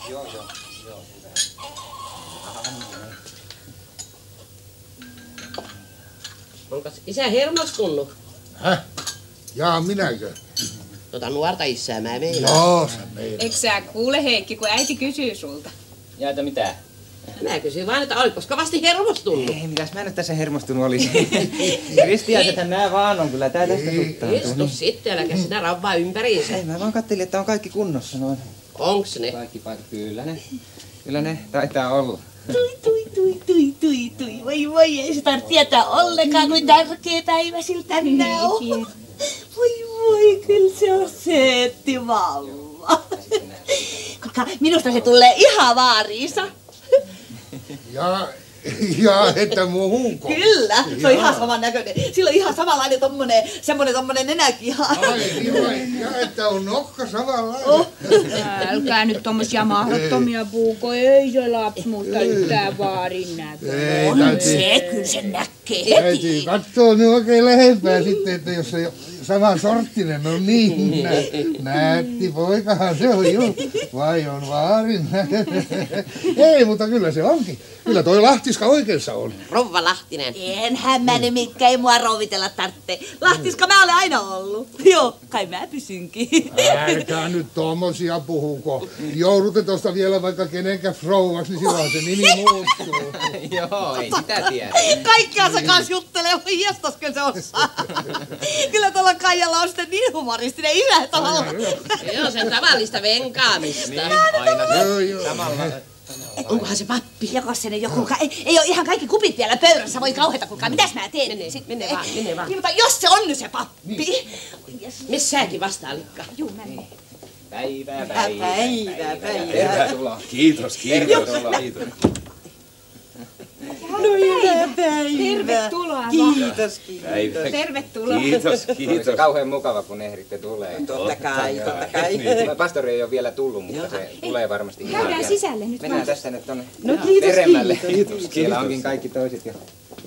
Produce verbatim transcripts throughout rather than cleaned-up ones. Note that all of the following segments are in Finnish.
Joo, joo, joo, hyvä. Onko isä hermostunut? Häh? Jaa, minäkö? Tota nuorta isää mä meinaan. Joo, sä meinaa. Eikö sä kuule, Heikki, kun äiti kysyy sulta? Ja että mitä? Mä kysyin vaan, että oliko kovasti hermostunut? Ei, mitäs mä nyt tässä hermostunut olisin. Ristiäisethän nää vaan on, kyllä tää tästä suttaantuu. Istu sitten, äläkä sinä rauvaa ympäriinsä. Ei, mä vaan kattelin, että on kaikki kunnossa noin. Onks ne? Kaikki paikat, kyllä ne. Kyllä ne taitaa olla. Tui, tui, tui, tui, tui, tui. Voi voi, ei se tarvitse tietää ollenkaan, kuin tärkeä päivä sillä tänään on. Voi voi, kyllä se on seetti vauva. Kuulkaa, minusta se tulee ihan vaariinsa. Ja, ja että muuhunko? Kyllä, se on ihan saman näköinen. Sillä on ihan samanlainen tommonen, semmonen tommonen nenäkiha. Ai niin vai, ja että on nokka samanlainen. Oh. Älkää nyt tommosia mahdottomia puuko, ei se lapsi musta yhtään vaarin näköinen. On se, kyllä se näkee Täytyy heti. katsoo nyt oikein lähempää sitten, että jos se sama sorttinen on niin nä nätti poikahan se on juu. Vai on vaarin näköinen. Ei, mutta kyllä se onkin. Kyllä toi Lahtiska oikeassa on. Rouva Lahtinen. Enhän mä nyt mikään, ei mua rouvitella tarvitse. Lahtiska mä olen aina ollut. Joo, kai mä pysynkin. Älkää nyt tommosia puhuko. Joudutte tosta vielä vaikka kenenkään rouvaksi, niin silloin se nimi muuttuu. Joo, ei sitä tiedä. Kaikkea se kans juttelee, voi hiestas kyllä se osaa. Kyllä tuolla Kaijalla on sitten niin humoristinen isä tavalla. Se on sen tavallista venkaamista. Niin, aina se Joo, joo. samalla. Onkohan se pappi? Jokos se nyt joku, ei, ei ole ihan kaikki kupit vielä pöydässä, voi kauheeta kuulkaa, mitäs mä teen? Mene, mene vaan, mene vaan. Niin, mutta jos se on nyt se pappi. Niin. Missä säkin vastaalikka? Juu, mene. Päivää, Päivää, päivää. päivää. Tervetuloa. Kiitos, Tervetuloa. kiitos. No hyvää päivää. Tervetuloa vaan. Kiitos, kiitos. Päivä. Tervetuloa. Kiitos, Oli se kiitos. kauhean mukava, kun ehditte tulee. Totta kai, totta kai. Pastori ei ole vielä tullut, mutta se tulee varmasti. ihan Käydään pian. sisälle nyt Mennään vaan. tässä nyt tonne No kiitos, peremmälle. kiitos. Siellä onkin kaikki toiset jo.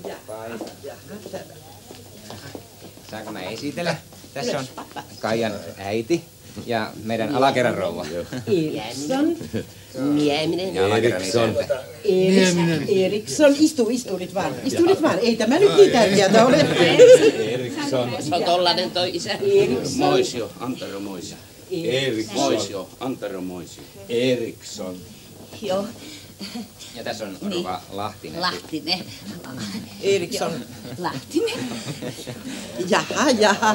Saanko mä esitellä? Tässä on Kaijan äiti ja meidän alakerran rouva. Eriksson. Nieminen. Ja alakerran Eriksson. isäntä. Eriksson. Eriksson, istu, istu nyt vaan. Istu nyt vaan, ei tämä nyt niin tärkeää ole. Eriksson. Se on tollanen toi isä. Moisio, Antero Moisio. Eriksson. Moisio, Antero Moisio. Eriksson. Joo, Ja tässä on rouva Lahtinen. Lahtinen. Eriksson. Lahtinen. Jaha, jaha.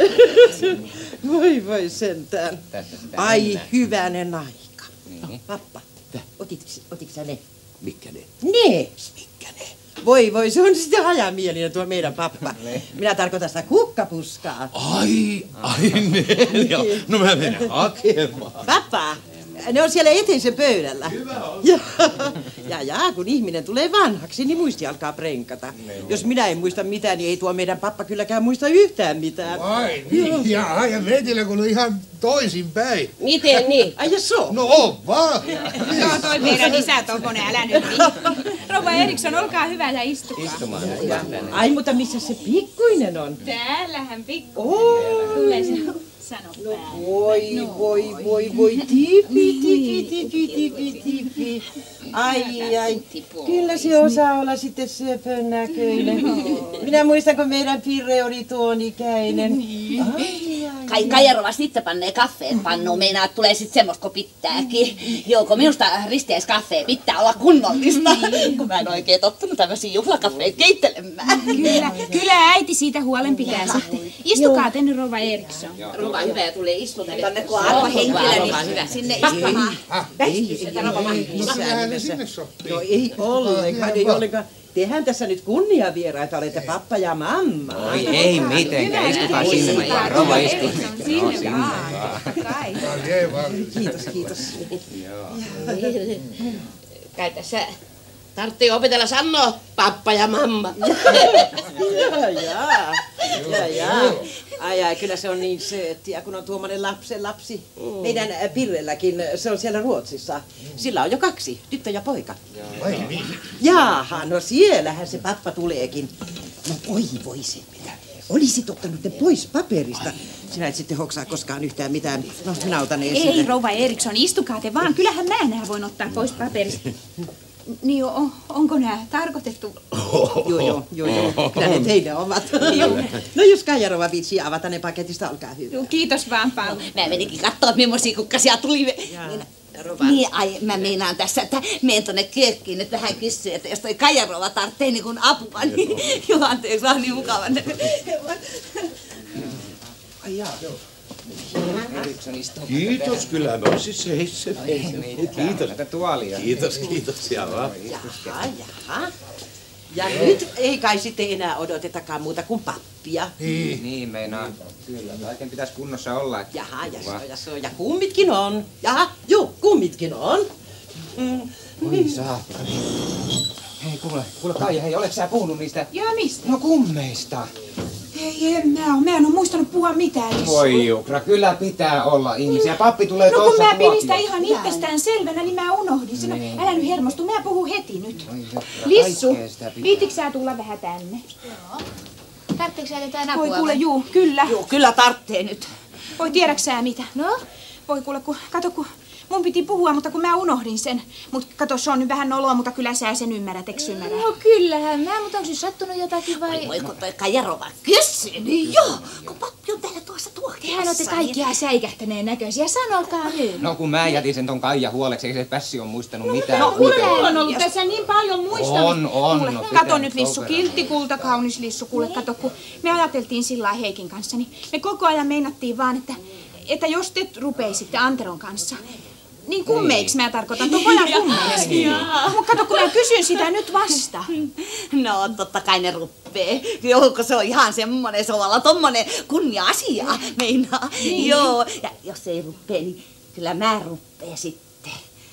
Voi voi sentään. Tässä sitä Ai mennään. hyvänen aika. Niin. Pappa, otiks, otiks sä ne? Mikä ne? Ne. Mikä ne? Voi voi, se on sitten hajamielinen tuo meidän pappa. Minä tarkoitan sitä kukkapuskaa. Ai, ai Nelia. No mä menen hakemaan. Pappa, ne on siellä eteisen pöydällä. Hyvä on. Ja, ja, ja kun ihminen tulee vanhaksi, niin muisti alkaa prenkata. Jos minä en muista mitään, niin ei tuo meidän pappa kylläkään muista yhtään mitään. Ai niin, ja, ja meitillä kun on ihan toisinpäin. Miten niin? Ai ja so. No on vaan. Joo, toi meidän isä tommonen, älä nyt niin. Rouva Eriksson, olkaa hyvä ja istukaa. Istumaan. Ai, mutta missä se pikkuinen on? Täällähän pikku. Oh. Tulee se sano päälle. Voi, voi, voi, voi, tipi, tipi, tipi, tipi, tipi. Ai, ai, kyllä se osaa olla sitten söpön näköinen. Minä muistan, kun meidän Pirre oli tuon ikäinen. Ai, ai, Kai Kaijarovas itse pannee kaffeet pannuun, meinaa, että tulee sit semmoista, kun pitääkin. Joo, kun minusta risteiskaffee pitää olla kunnollista, kun mä en oikein tottunut tämmöisiä juhlakaffeita keittelemään. Kyllä, kyllä äiti siitä huolen pitää sitten. Istukaa tänne, rouva Eriksson. Rouva hyvä ja tulee istuta. Tänne kun arvo henkilö, Rouva hyvä. niin sinne istumaan. Missähän ne sinne sopii? no ei ollenkaan, ei ollenkaan. Tehän tässä nyt kunniavieraita, olette pappa ja mamma. Oi ei mitenkään, istukaa sinne vaan. Rouva istuu. No sinne vaan. Kai. Ai vaan. Kiitos, kiitos. Kai tässä tarvitsee opetella sanoa pappa ja mamma. Ja, ja, ja, ja. Ai, ai, kyllä se on niin sööttiä, kun on tuommoinen lapsen lapsi. Meidän äh, Pirrelläkin, se on siellä Ruotsissa. Sillä on jo kaksi, tyttö ja poika. Ai niin. Jaaha, no siellähän se pappa tuleekin. No voi voi se mitä. Olisit ottanut ne pois paperista. Sinä et sitten hoksaa koskaan yhtään mitään. No, minä otan esille. Ei, rouva Eriksson, istukaa te vaan. Kyllähän mä nää voin ottaa pois paperista. Niin, on, onko nämä tarkoitettu? Joo, joo, joo, joo. Kyllä ne teidän ovat. No jos Kaijarova viitsii avata ne paketista, olkaa hyvä. Joo, kiitos vaan paljon. Mä meninkin kattoo, millaisia kukkasia tuli. Niin, niin, ai, mä meinaan tässä, että menen tonne kirkkiin nyt vähän kysyä, että jos toi Kaijarova tarvitsee niin kuin apua, niin joo, anteeksi, on niin mukava. Ai jaa, joo. Kiitos, kyllä mä olisin seissyt. Kiitos. Näitä tuolia. Kiitos, kiitos. Jaha. Jaha, jaha. Ja nyt ei kai sitten enää odotetakaan muuta kuin pappia. Niin, niin meinaa. Kyllä, kaiken pitäisi kunnossa olla. Että... Jaha, ja se on, ja se on. Ja kummitkin on. Jaha, juu, kummitkin on. Mm. Oi saatana. Hei, kuule, kuule Kaija, hei, oletko sä puhunut niistä? Jaa, mistä? No kummeista. Ei, en mä oo. Mä en oo muistanut puhua mitään. Lissu. Voi Jukra, kyllä pitää olla ihmisiä. Pappi tulee no, tuossa kun mä pidin sitä tuokiolla. ihan itsestään selvänä, niin mä unohdin sen. Niin. No, älä nyt hermostu, mä puhun heti nyt. Oi Jukra, Lissu, kaikkea sitä pitää. viittikö sä tulla vähän tänne? Tarvitseeko sä jotain apua? Voi kuule, juu, kyllä. Joo, kyllä tarttee nyt. Voi tiedäks sä mitä? No? Voi kuule, kun, kato kun mun piti puhua, mutta kun mä unohdin sen. Mut kato, se on nyt vähän noloa, mutta kyllä sä sen ymmärrät, eks ymmärrä? No kyllähän mä, mutta onko siis sattunut jotakin vai? Voi kun toi Kaijarova kysyy, niin joo, kun pappi on täällä tuossa tuokiossa. Tehän olette kaikki ihan säikähtäneen näköisiä, sanokaa nyt. No kun mä jätin sen ton Kaija huoleksi, eikä se Pässi on muistanut mitään. No kuule, Mitään. mulla on ollut tässä niin paljon muistamista. On, on. Kuule, No, kato pitää nyt Lissu, soperaa. kiltti kulta, kaunis Lissu. Kuule, kato, kun me ajateltiin sillä lailla Heikin kanssa, niin me koko ajan meinattiin vaan, että, että jos te rupeisitte Anteron kanssa, niin kummeiksi mä tarkoitan, tuon pojan kummeiksi. Mutta kato, kun mä kysyn sitä nyt vasta. No totta kai ne ruppee. Joo, kun se on ihan semmonen, se on vallan tommonen kunnia-asia, meinaa. Niin. Joo, ja jos ei ruppee, niin kyllä mä ruppee sitten.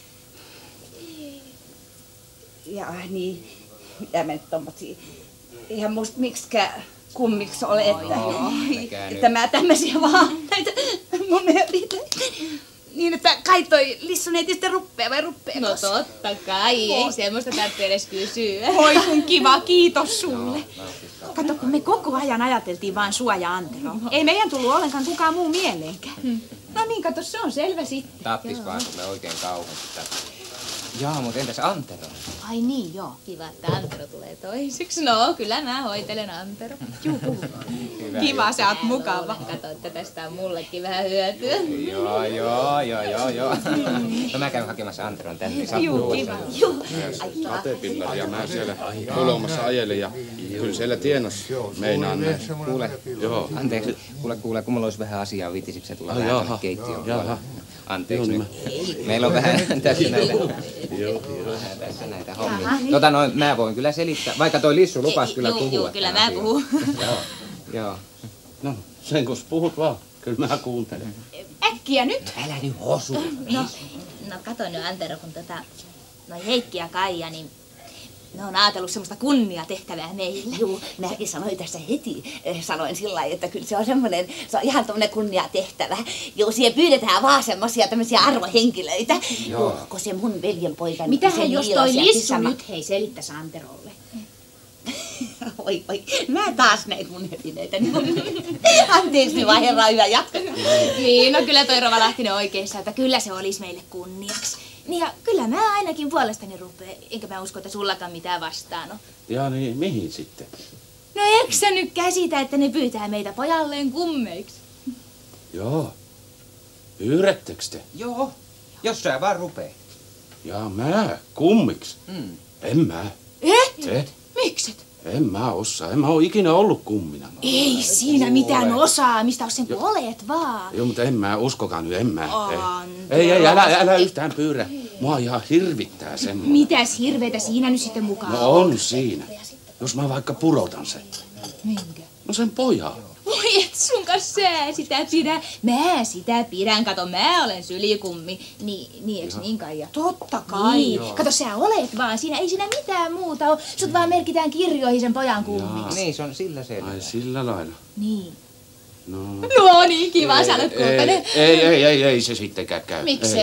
Ja niin, mitä mä nyt tommosia, eihän musta miksikään kummiksi ole, että, että mä tämmösiä vaan näitä mun yritän. Niin, että kai toi Lissu neiti sitten ruppee vai ruppeekos? No totta kai, ei semmoista tarvitse edes kysyä. Voi kun kiva, kiitos sulle. Kato, kun me koko ajan ajateltiin vaan sua ja Antero. Ei meidän tullut ollenkaan kukaan muu mieleenkään. No niin, kato, se on selvä sitten. Tattis vaan tulee oikein kauheasti. Jaa, mutta entäs Antero? Ai niin, joo. Kiva, että Antero tulee toiseksi. No, kyllä mä hoitelen Antero. Juu, puhu. Kiva, sä oot mukava. Kato, että tästä on mullekin vähän hyötyä. Joo, joo, joo, joo, joo. No mä käyn hakemassa Anteron tänne, niin saat Juu, puhua kiva. sen. Joo, Katepillaria mä siellä kulmassa ajelin ja kyllä siellä tienas meinaan näin. Kuule, Joo. anteeksi, kuule, kuule, kun mulla olisi vähän asiaa, viittisikö sä tulla Ai, vähän jaha, tänne keittiöön? jaha. Anteeksi Joo, nyt. Meillä on vähän tässä näitä, vähän tässä näitä hommia. Tota noin, mä voin kyllä selittää, vaikka toi Lissu lupas kyllä Juu, puhua. juu, kyllä tämän mä asian. puhun. Joo, joo. No, sen kun puhut vaan, kyllä mä kuuntelen. Äkkiä nyt. Älä nyt hosu. No, no kato nyt Antero, kun tota, noi Heikki ja Kaija, niin ne on ajatellut semmoista kunniatehtävää meille. Joo, mäkin sanoin tässä heti, eh, sanoin sillä lailla, että kyllä se on semmoinen, se on ihan tommonen kunniatehtävä. Joo, siihen pyydetään vaan semmosia tämmösiä arvohenkilöitä. Joo. Joo, kun se mun veljen poika... Mitähän jos toi Lissu kisama... nyt hei selittäisi Anterolle? Oi, oi, mä taas näitä mun höpineitä. Anteeksi vaan, herra, hyvä jatka. Niin, no kyllä toi Rova Lahtinen oikeassa, että kyllä se olisi meille kunniaksi. Niin ja kyllä mä ainakin puolestani rupeen, enkä mä usko, että sullakaan mitään vastaan on. Ja niin, mihin sitten? No eikö sä nyt käsitä, että ne pyytää meitä pojalleen kummeiksi? Joo. Pyydättekö te? Joo, jos sä vaan rupeet. Ja mä, kummiksi? Mm. En mä. Et? Et? Mikset? En mä osaa. En mä oo ikinä ollut kummina. Ei siinä mitään osaamista ole sen kun olet vaan. Joo, mutta en mä, uskokaa nyt, en mä. Antero. Ei, ei, älä, älä yhtään pyydä. Mua ihan hirvittää semmoinen. Mitäs hirveetä siinä nyt sitten mukaan No on siinä. Jos mä vaikka pudotan sen. Minkä? No sen pojan. Voi et sun kanssa sä sitä pidä. Mä sitä pidän, kato mä olen sylikummi. Niin, niin eiks niin Kaija? Totta kai. Niin. Kato sä olet vaan siinä, ei siinä mitään muuta ole. Sut vaan merkitään kirjoihin sen pojan kummiksi. Niin, se on sillä selvä. Ai sillä lailla. Niin. No. No niin, kiva, sä olet kultainen. Ei, ei, ei, ei se sittenkään käy. Miksei?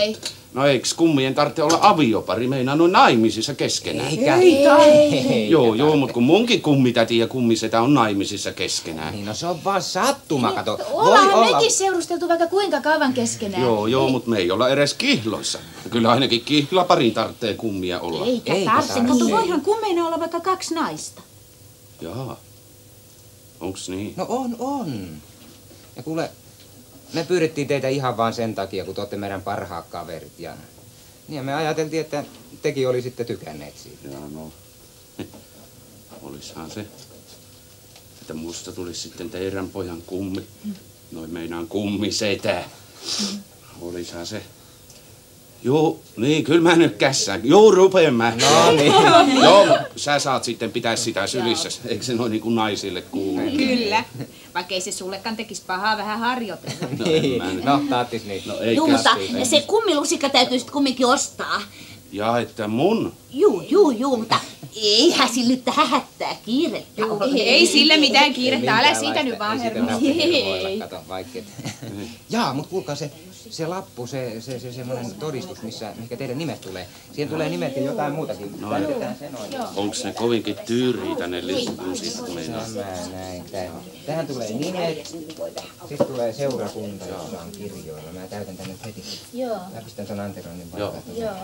No eiks kummien tarvitse olla aviopari, meinaa noin naimisissa keskenään. Eikä. Ei tai. Joo, joo, mutta kun munkin kummitäti ja kummisetä on naimisissa keskenään. Niin no se on vaan sattuma, kato. Ollaan Voi olla. mekin seurusteltu vaikka kuinka kauan keskenään. Joo, joo, mutta me ei olla edes kihloissa. Kyllä ainakin kihlaparin tarvitsee kummia olla. Eikä Eikä tarvitse. tarvitse. Mutta Niin. voihan kummeina olla vaikka kaksi naista. Jaa. Onks niin? No on, on. Ja kuule, me pyydettiin teitä ihan vaan sen takia, kun te olette meidän parhaat kaverit. Ja, ja me ajateltiin, että tekin olisitte tykänneet siitä. Jaa, no. Olishan se, että musta tulisi sitten teidän pojan kummi. Noin meinaan kummisetä. Olishan se. Joo, niin, kyllä mä nyt kässään. Joo, rupeen mä. No niin. Joo, sä saat sitten pitää sitä sylissä. Eikö se noin niin kuin naisille kuulu? Kyllä. Vaikka ei se sullekaan tekisi pahaa vähän harjoitella. No, en mä nyt. No, taattis niin. No ei Juu, mutta käsiä. se kummilusikka täytyy sitten kumminkin ostaa. Ja että mun? Juu, juu, juu, mutta eihän sillä nyt tähän hättää kiirettä ole. Ei sillä mitään kiirettä, älä Minkäänlaista. siitä nyt vaan Ei siitä hermo. tarvitse hermoilla, kato, vaikka et. Jaa, mut kuulkaa se, se lappu, se, se, se semmonen todistus, missä, mihinkä teidän nimet tulee. Siihen tulee nimet ja jotain muutakin. No, Täytetään se noin. onks ne kovinkin tyyriitä ne listusit meinaa? Tämä näin. Tähän, tähän tulee nimet, sitten tulee seurakunta, jossa on kirjoilla. Mä täytän tän nyt heti. Joo. Mä pistän sen Anteron niin Joo. vaikka. Joo.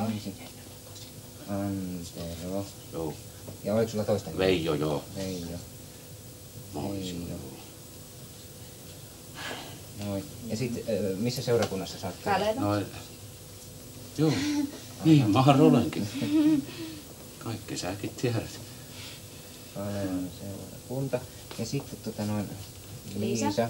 Antero. Joo. Ja oliko sulla toista? nimeä? Veijo, joo. Veijo. Moi. Veijo. Noin. Ja sit, ö, missä seurakunnassa sä oot? Kaleva. No, joo. Niin, mahan olenkin. Kaikki säkin tiedät. Kalevan seurakunta. Ja sitten tota noin... Liisa. Liisa.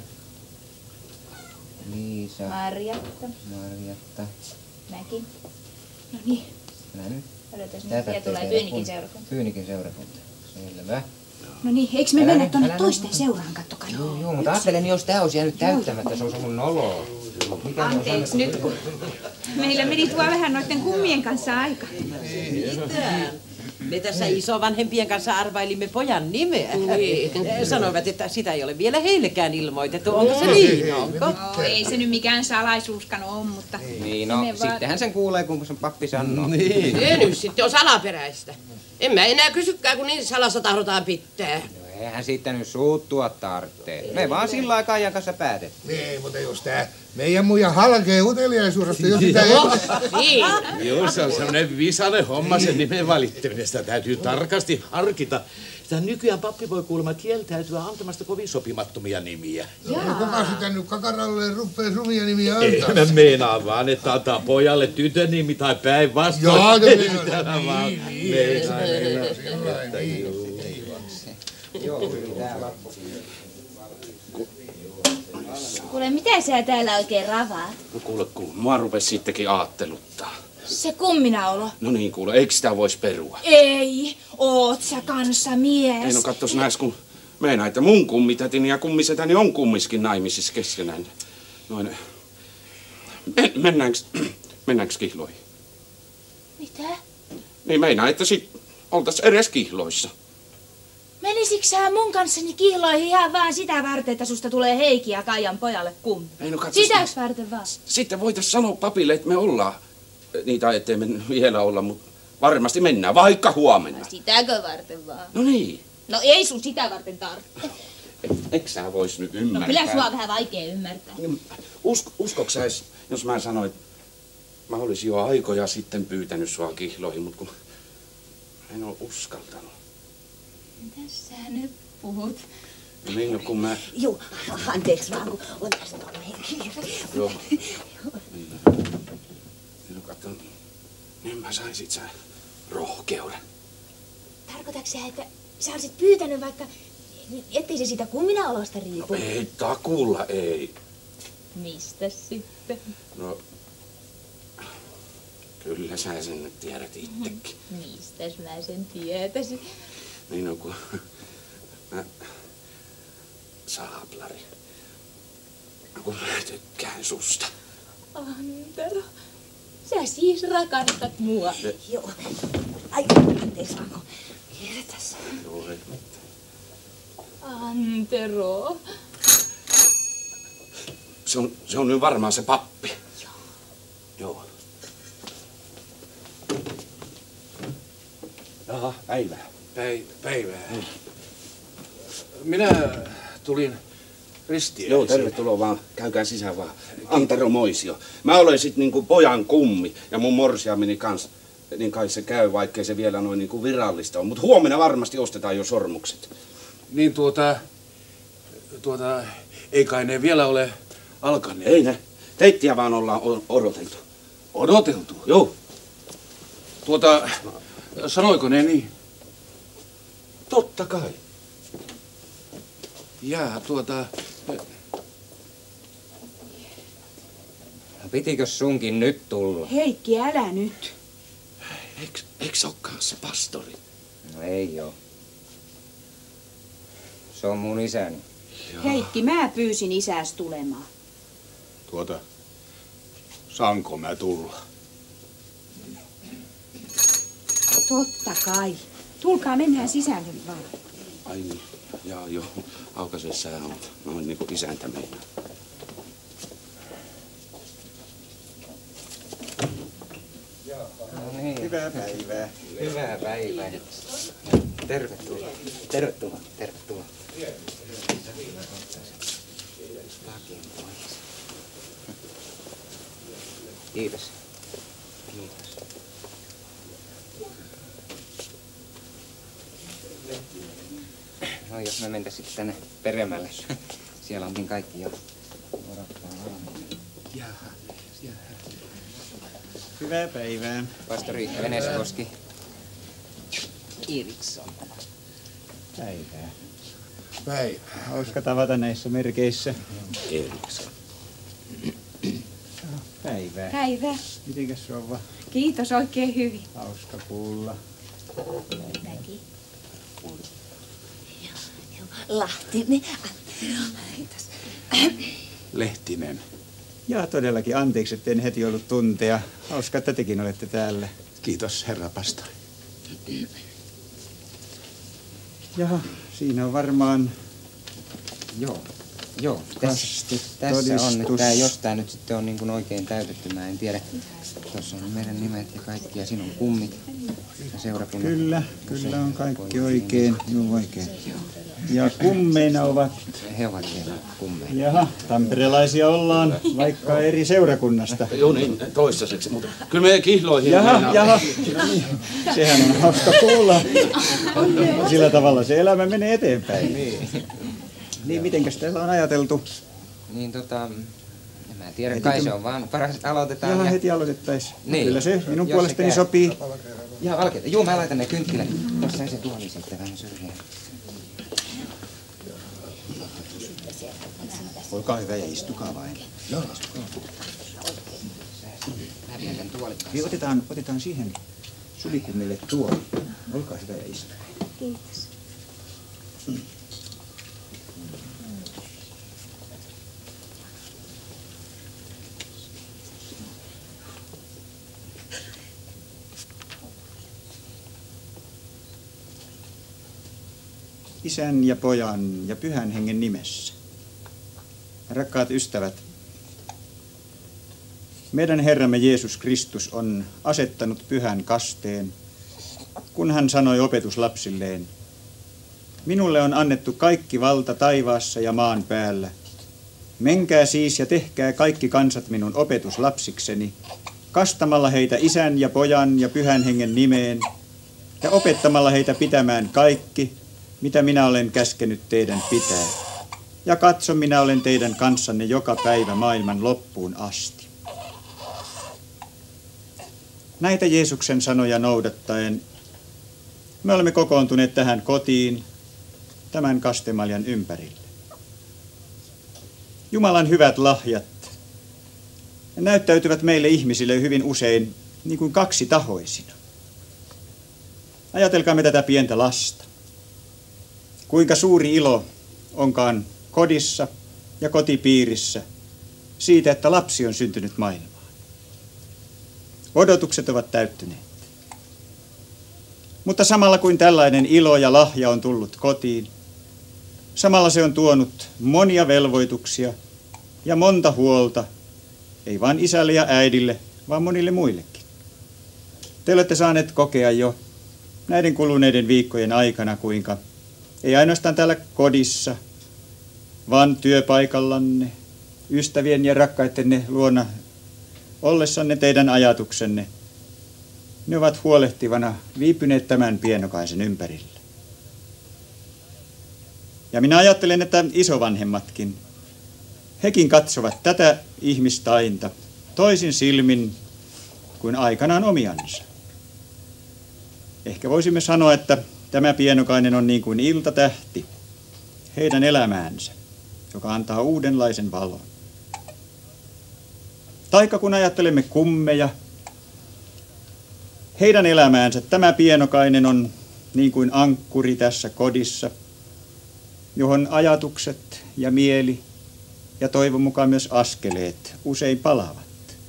Liisa. Marjatta. Marjatta. Mäki. No niin. Nää nyt. Odotas Tää nyt. Siellä tarvitsee tulee tehdä Pyynikin kun- seurakunta. Pyynikin seurakunta. Selvä. No niin, eikö me Älä mennä nyt, tuonne älä toisten nyt. seuraan, kattokaa. Joo, joo, mutta ajattelen, jos tää olisi jäänyt täyttämättä, se olisi ollut noloa. Mitä ne on Anteeksi sanonut? nyt, kun meillä meni tuo vähän noiden kummien kanssa aika. Me tässä isovanhempien kanssa arvailimme pojan nimeä. Sanoivat, että sitä ei ole vielä heillekään ilmoitettu. Onko se niin? Onko? No, ei se nyt mikään salaisuuskaan ole, mutta... Niin, no, Me vaan- sittenhän sen kuulee, kun sen pappi sanoo. Niin. Se nyt sitten on salaperäistä. En mä enää kysykään, kun niin salassa tahdotaan pitää. No, eihän sitten nyt suuttua tarvitse. Me vaan sillä aikaa ajan kanssa päätettiin. Niin, mutta jos tää meidän muija halkee uteliaisuudesta, jos sitä ei... Niin. Joo, se on semmoinen visainen homma, sen nimen valittaminen. Sitä täytyy tarkasti harkita. Sitä nykyään pappi voi kuulemma kieltäytyä antamasta kovin sopimattomia nimiä. No, kuka sitä nyt kakaralle rupeaa sumia nimiä Ei antaa? mä meinaa vaan, että antaa pojalle tytön nimi tai päinvastoin. Joo, no, Ei niin, täällä vaan niin, niin, meinaa, niin, meinaa. sillain, niin. Joo, kyllä tää lappu. Kuule, mitä sä täällä oikein ravaat? No kuule, kuule, mua rupes sittenkin aatteluttaa. Se kumminaolo. No niin, kuule, eikö sitä vois perua? Ei, oot sä kanssa mies. Ei no kattos näis, kun meinaa, että mun kummitätini ja kummisetäni on kummiskin naimisissa keskenään. Noin, men, mennäänkö, mennäänkö kihloihin? Mitä? Niin meinaa, että sit oltais edes kihloissa. Menisitkö sä mun kanssani kihloihin ihan vaan sitä varten, että susta tulee Heikki ja Kaijan pojalle kummi? Ei no katsos, Sitäks varten vaan? sitten voitais sanoa papille, että me ollaan. Niitä ettei me vielä olla, mutta varmasti mennään, vaikka huomenna. Sitäkö varten vaan? No niin. No ei sun sitä varten tarvitse. Eikö sä vois nyt No ymmärtää? kyllä sua on vähän vaikea ymmärtää. Usk, uskoks sä edes, jos mä sanoin, että mä olisin jo aikoja sitten pyytänyt sua kihloihin, mutta kun en ole uskaltanut. Mitäs sä nyt puhut? No niin, no kun mä... Juu, anteeksi vaan, kun on tässä tuollainen kiire. Joo. Niin. No katso, niin mä saisit sä rohkeuden. Tarkoitatko sä, että sä olisit pyytänyt vaikka, ettei se siitä kumminaolosta riipu? No ei takulla, ei. Mistä sitten? No, kyllä sä sen nyt tiedät itsekin. Mistäs mä sen tietäisin? Niin on kun mä... Saaplari. No kun mä tykkään susta. Antero, sä siis rakastat mua. Joo. Ai, anteeksi vaan, kun kiire tässä. Joo, ei. Antero. Se on, se on nyt varmaan se pappi. Joo. Joo. Päivää. Päi, päivää. Minä tulin ristiä. Joo, tervetuloa vaan. Käykää sisään vaan. Antero Moisio. Mä olen sit niinku pojan kummi ja mun morsiamini kans. Niin kai se käy, vaikkei se vielä noin niinku virallista on. Mutta huomenna varmasti ostetaan jo sormukset. Niin tuota, tuota, ei kai ne vielä ole alkaneet. Ei ne. Teittiä vaan ollaan odoteltu. Odoteltu? Joo. Tuota, sanoiko ne niin? Totta kai. Jaa, tuota... Pitikö sunkin nyt tulla? Heikki, älä nyt. Eiks, eiks olekaan se pastori? No ei oo. Se on mun isäni. Heikki, mä pyysin isäs tulemaan. Tuota, saanko mä tulla? Totta kai. Tulkaa, mennään sisälle vaan. Ai niin. Jaa, joo. Aukaise sä oot. Mä oon niinku isäntä meinaa. No niin. Hyvää päivää. Hyvää päivää. Tervetuloa. Tervetuloa. Tervetuloa. Kiitos. Kiitos. No jos me mentäis sitten tänne peremmälle. Siellä onkin kaikki jo odottaa valmiina. Jaha, jaha. Hyvää päivää. Pastori Veneskoski. Eriksson. Päivää. Päivää. Hauska tavata näissä merkeissä. Eriksson. Päivää. Päivää. Mitenkäs rouva? Kiitos oikein hyvin. Hauska kuulla. Mäki. Lahtinen. Kiitos. Lehtinen. Ja todellakin anteeksi, etten heti ollut tuntea. Hauska, että tekin olette täällä. Kiitos, herra pastori. Jaha, siinä on varmaan Joo. Joo. Tässä, kastetodistus. tässä on nyt tää, jos tää nyt sitten on niin kuin oikein täytetty, mä en tiedä. Tuossa on meidän nimet ja kaikki ja siinä on kummit. Ja seurakunnan. Kyllä, kyllä on kaikki oikein. Joo, oikein. Ja kummeina ovat... He ovat siellä kummeina. Jaha, tamperelaisia ollaan, vaikka eri seurakunnasta. Joo niin, toistaiseksi, mutta kyllä me kihloihin Jaha, meinaa- jaha. No niin, sehän on hauska kuulla. Sillä tavalla se elämä menee eteenpäin. Niin, niin mitenkäs täällä on ajateltu? Niin tota, en mä tiedä, kai se on vaan paras, että aloitetaan. Jaha, ja... heti aloitettaisiin. Niin. Kyllä se minun Jos se puolestani käy. sopii. Ihan valkeita. Juu, mä laitan ne kynttilät. Tuossa se tuoli sitten vähän syrjään. Olkaa hyvä ja istukaa vain. Joo. Mä vien tän tuolit kanssa. Niin, otetaan, otetaan siihen sulikunnille tuoli. Olkaa hyvä ja istukaa. Kiitos. Isän ja pojan ja pyhän hengen nimessä. Rakkaat ystävät, meidän Herramme Jeesus Kristus on asettanut pyhän kasteen, kun hän sanoi opetuslapsilleen, minulle on annettu kaikki valta taivaassa ja maan päällä. Menkää siis ja tehkää kaikki kansat minun opetuslapsikseni, kastamalla heitä isän ja pojan ja pyhän hengen nimeen ja opettamalla heitä pitämään kaikki, mitä minä olen käskenyt teidän pitää. Ja katso, minä olen teidän kanssanne joka päivä maailman loppuun asti. Näitä Jeesuksen sanoja noudattaen me olemme kokoontuneet tähän kotiin tämän kastemaljan ympärille. Jumalan hyvät lahjat näyttäytyvät meille ihmisille hyvin usein niin kuin kaksitahoisina. Ajatelkaamme tätä pientä lasta. Kuinka suuri ilo onkaan kodissa ja kotipiirissä siitä, että lapsi on syntynyt maailmaan. Odotukset ovat täyttyneet. Mutta samalla kuin tällainen ilo ja lahja on tullut kotiin, samalla se on tuonut monia velvoituksia ja monta huolta, ei vain isälle ja äidille, vaan monille muillekin. Te olette saaneet kokea jo, näiden kuluneiden viikkojen aikana, kuinka ei ainoastaan täällä kodissa, vaan työpaikallanne, ystävien ja rakkaittenne luona ollessanne teidän ajatuksenne, ne ovat huolehtivana viipyneet tämän pienokaisen ympärillä. Ja minä ajattelen, että isovanhemmatkin, hekin katsovat tätä ihmistainta toisin silmin kuin aikanaan omiansa. Ehkä voisimme sanoa, että tämä pienokainen on niin kuin iltatähti heidän elämäänsä, joka antaa uudenlaisen valon. Taikka kun ajattelemme kummeja, heidän elämäänsä tämä pienokainen on niin kuin ankkuri tässä kodissa, johon ajatukset ja mieli ja toivon mukaan myös askeleet usein palaavat.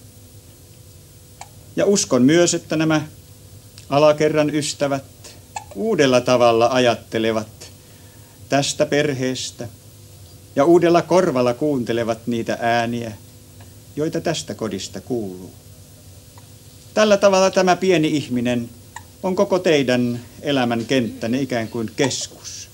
Ja uskon myös, että nämä alakerran ystävät uudella tavalla ajattelevat tästä perheestä ja uudella korvalla kuuntelevat niitä ääniä, joita tästä kodista kuuluu. Tällä tavalla tämä pieni ihminen on koko teidän elämän kenttänne ikään kuin keskus.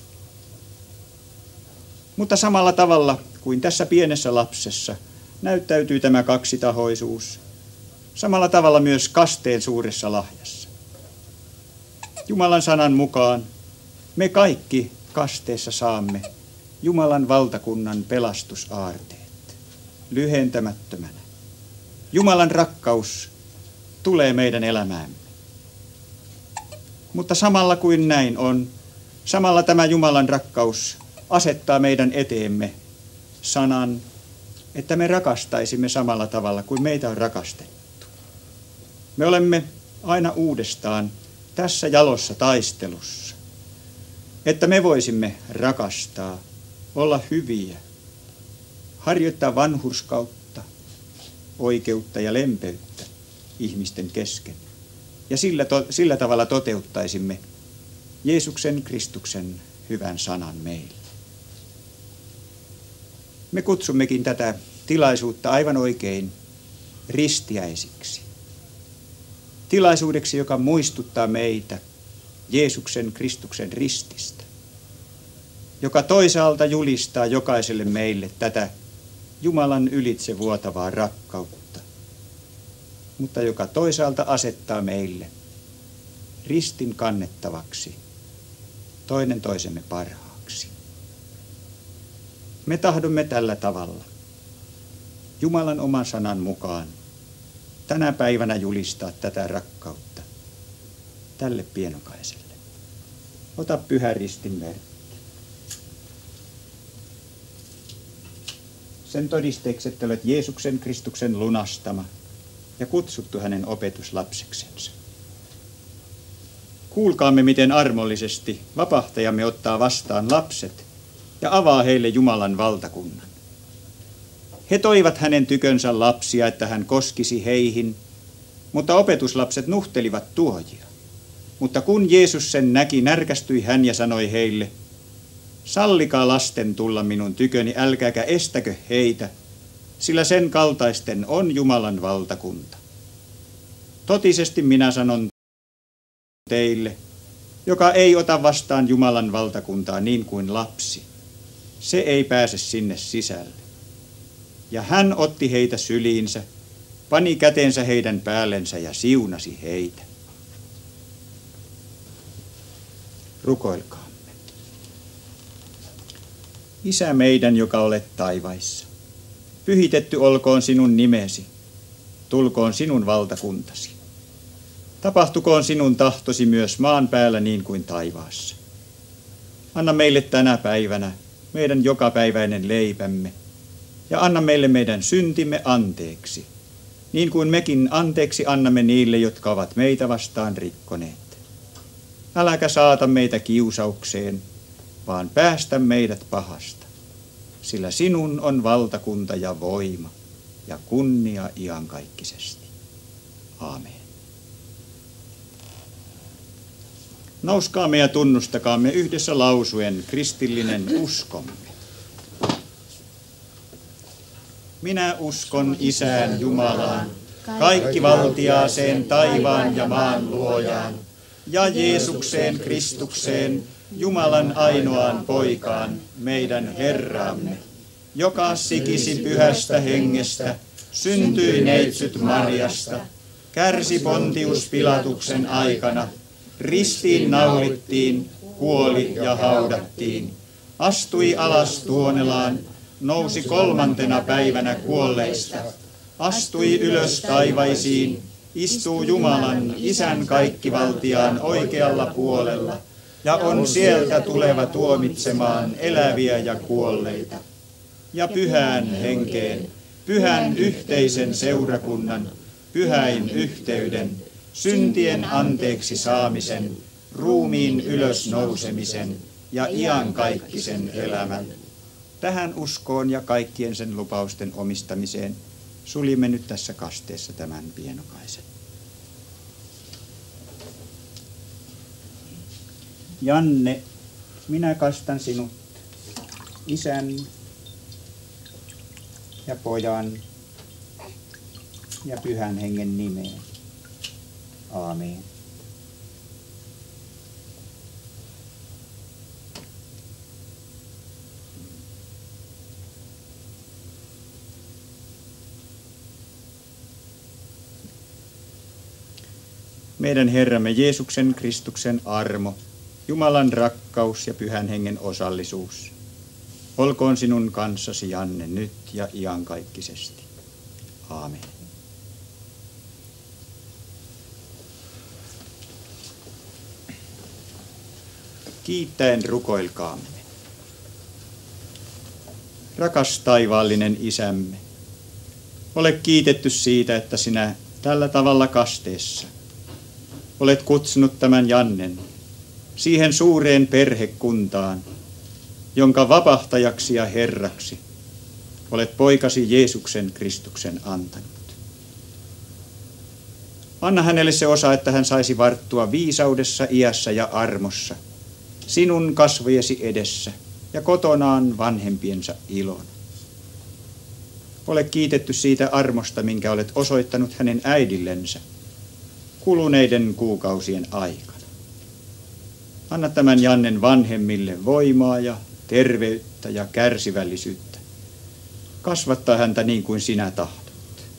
Mutta samalla tavalla kuin tässä pienessä lapsessa näyttäytyy tämä kaksitahoisuus, samalla tavalla myös kasteen suuressa lahjassa. Jumalan sanan mukaan me kaikki kasteessa saamme Jumalan valtakunnan pelastusaarteet lyhentämättömänä. Jumalan rakkaus tulee meidän elämäämme. Mutta samalla kuin näin on, samalla tämä Jumalan rakkaus asettaa meidän eteemme sanan, että me rakastaisimme samalla tavalla kuin meitä on rakastettu. Me olemme aina uudestaan tässä jalossa taistelussa, että me voisimme rakastaa, olla hyviä, harjoittaa vanhurskautta, oikeutta ja lempeyttä ihmisten kesken. Ja sillä, to, sillä tavalla toteuttaisimme Jeesuksen Kristuksen hyvän sanan meille. Me kutsummekin tätä tilaisuutta aivan oikein ristiäisiksi. Tilaisuudeksi, joka muistuttaa meitä Jeesuksen Kristuksen rististä, joka toisaalta julistaa jokaiselle meille tätä Jumalan ylitse vuotavaa rakkautta, mutta joka toisaalta asettaa meille ristin kannettavaksi toinen toisemme parhaaksi. Me tahdomme tällä tavalla Jumalan oman sanan mukaan tänä päivänä julistaa tätä rakkautta tälle pienokaiselle. Ota pyhä ristin merkki. Sen todisteeksi, että olet Jeesuksen Kristuksen lunastama ja kutsuttu hänen opetuslapseksensa. Kuulkaamme, miten armollisesti vapahtajamme ottaa vastaan lapset ja avaa heille Jumalan valtakunnan. He toivat hänen tykönsä lapsia, että hän koskisi heihin, mutta opetuslapset nuhtelivat tuojia. Mutta kun Jeesus sen näki, närkästyi hän ja sanoi heille, sallikaa lasten tulla minun tyköni, älkääkä estäkö heitä, sillä sen kaltaisten on Jumalan valtakunta. Totisesti minä sanon teille, joka ei ota vastaan Jumalan valtakuntaa niin kuin lapsi, se ei pääse sinne sisälle. Ja hän otti heitä syliinsä, pani kätensä heidän päällensä ja siunasi heitä. Rukoilkaamme. Isä meidän, joka olet taivaissa, pyhitetty olkoon sinun nimesi, tulkoon sinun valtakuntasi. Tapahtukoon sinun tahtosi myös maan päällä niin kuin taivaassa. Anna meille tänä päivänä meidän jokapäiväinen leipämme ja anna meille meidän syntimme anteeksi, niin kuin mekin anteeksi annamme niille, jotka ovat meitä vastaan rikkoneet. Äläkä saata meitä kiusaukseen, vaan päästä meidät pahasta, sillä sinun on valtakunta ja voima ja kunnia iankaikkisesti. Aamen. Nouskaamme ja tunnustakaamme yhdessä lausuen kristillinen uskomme. Minä uskon Isään Jumalaan, kaikkivaltiaaseen taivaan ja maan luojaan, ja Jeesukseen Kristukseen, Jumalan ainoaan poikaan, meidän Herramme, joka sikisi pyhästä hengestä, syntyi neitsyt Marjasta, kärsi Pontius Pilatuksen aikana, ristiin naulittiin, kuoli ja haudattiin, astui alas Tuonelaan, nousi kolmantena päivänä kuolleista, astui ylös taivaisiin, istuu Jumalan, Isän kaikkivaltiaan oikealla puolella, ja on sieltä tuleva tuomitsemaan eläviä ja kuolleita. Ja pyhään henkeen, pyhän yhteisen seurakunnan, pyhäin yhteyden, syntien anteeksi saamisen, ruumiin ylösnousemisen ja iankaikkisen elämän. Tähän uskoon ja kaikkien sen lupausten omistamiseen suljimme nyt tässä kasteessa tämän pienokaisen. Janne, minä kastan sinut Isän ja Pojan ja Pyhän Hengen nimeen. Aamen. Meidän Herramme Jeesuksen Kristuksen armo, Jumalan rakkaus ja Pyhän Hengen osallisuus, olkoon sinun kanssasi, Janne, nyt ja iankaikkisesti. Aamen. Kiittäen rukoilkaamme. Rakas taivaallinen Isämme, ole kiitetty siitä, että sinä tällä tavalla kasteessa olet kutsunut tämän Jannen siihen suureen perhekuntaan, jonka vapahtajaksi ja Herraksi olet poikasi Jeesuksen Kristuksen antanut. Anna hänelle se osa, että hän saisi varttua viisaudessa, iässä ja armossa, sinun kasvojesi edessä ja kotonaan vanhempiensa ilon. Ole kiitetty siitä armosta, minkä olet osoittanut hänen äidillensä kuluneiden kuukausien aikana. Anna tämän Jannen vanhemmille voimaa ja terveyttä ja kärsivällisyyttä. Kasvattaa häntä niin kuin sinä tahdot.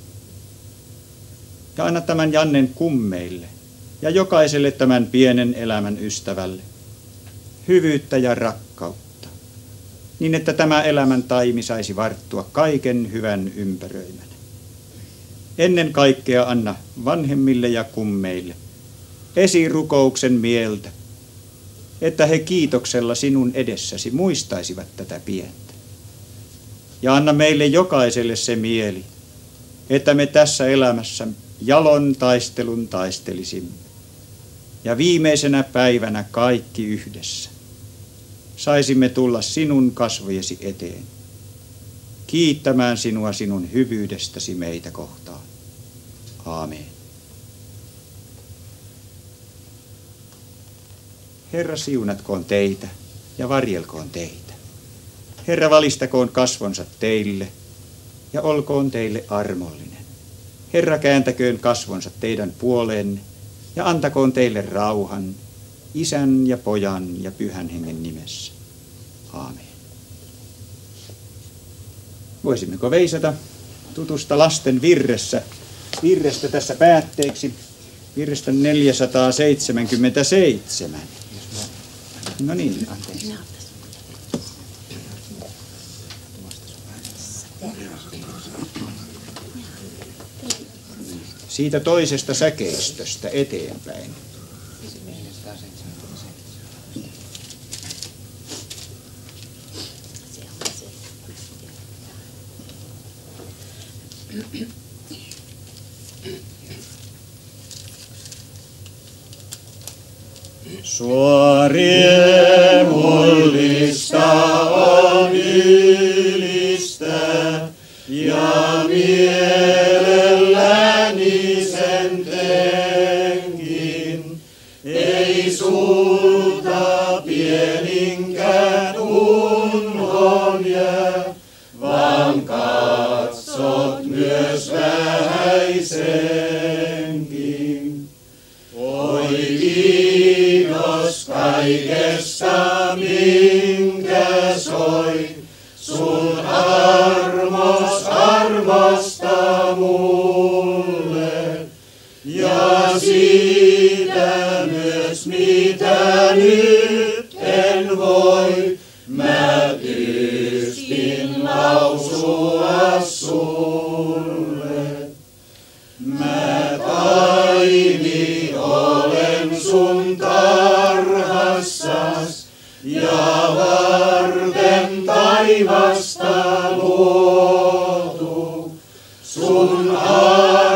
Ja anna tämän Jannen kummeille ja jokaiselle tämän pienen elämän ystävälle hyvyyttä ja rakkautta, niin että tämä elämän taimi saisi varttua kaiken hyvän ympäröimänä. Ennen kaikkea anna vanhemmille ja kummeille esirukouksen mieltä, että he kiitoksella sinun edessäsi muistaisivat tätä pientä. Ja anna meille jokaiselle se mieli, että me tässä elämässä jalon taistelun taistelisimme. Ja viimeisenä päivänä kaikki yhdessä saisimme tulla sinun kasvojesi eteen, kiittämään sinua sinun hyvyydestäsi meitä kohtaan. Aamen. Herra, siunatkoon teitä ja varjelkoon teitä. Herra, valistakoon kasvonsa teille ja olkoon teille armollinen. Herra, kääntäköön kasvonsa teidän puoleenne ja antakoon teille rauhan Isän ja Pojan ja Pyhän Hengen nimessä. Aamen. Voisimmeko veisata tutusta lasten virressä, virrestä tässä päätteeksi, virrestä neljäsataaseitsemänkymmentäseitsemän. No niin, anteeksi. Siitä toisesta säkeistöstä eteenpäin. Sua riemullista on ylistää ja mielelläni sen tenkin. Ei sulta pieninkään unhon jää, vaan katsot myös vähäisenkin. Oi kaikesta minkä soi, sun armos armosta mulle. Ja siitä myös mitä nyt en voi, mä pystyn lausua sulle. Mä taimi olen sun tarhassas ja varten taivasta luotu sun